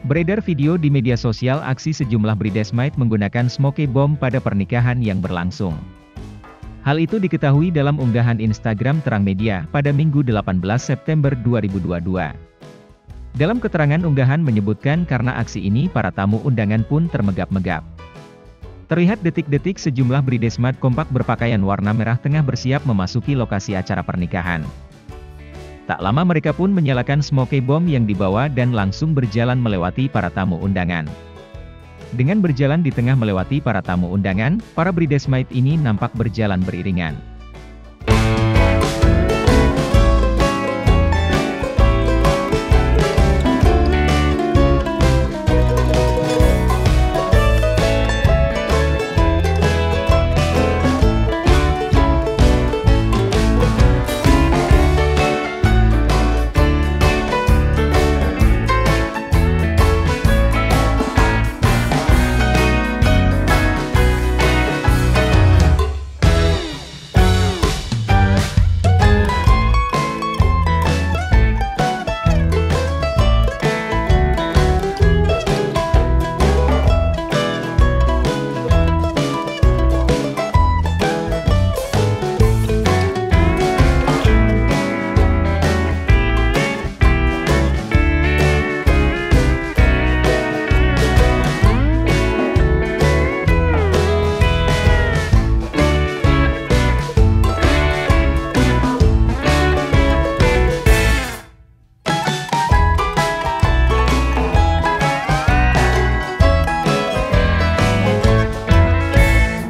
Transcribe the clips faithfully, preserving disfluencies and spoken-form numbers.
Beredar video di media sosial aksi sejumlah bridesmaid menggunakan smoke bomb pada pernikahan yang berlangsung. Hal itu diketahui dalam unggahan Instagram Terang Media pada Minggu delapan belas September dua ribu dua puluh dua. Dalam keterangan unggahan menyebutkan karena aksi ini para tamu undangan pun termegap-megap. Terlihat detik-detik sejumlah bridesmaid kompak berpakaian warna merah tengah bersiap memasuki lokasi acara pernikahan. Tak lama mereka pun menyalakan smoke bomb yang dibawa dan langsung berjalan melewati para tamu undangan. Dengan berjalan di tengah melewati para tamu undangan, para bridesmaid ini nampak berjalan beriringan.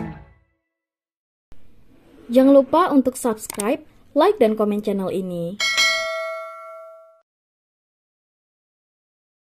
Jangan lupa untuk subscribe, like, dan komen channel ini.